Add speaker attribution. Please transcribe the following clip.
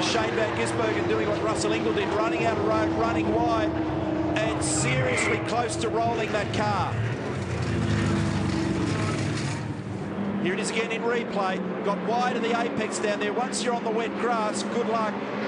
Speaker 1: Shane Van Gisbergen doing what Russell Ingall did, running out of road, running wide, and seriously close to rolling that car. Here it is again in replay. Got wide of the apex down there. Once you're on the wet grass, good luck.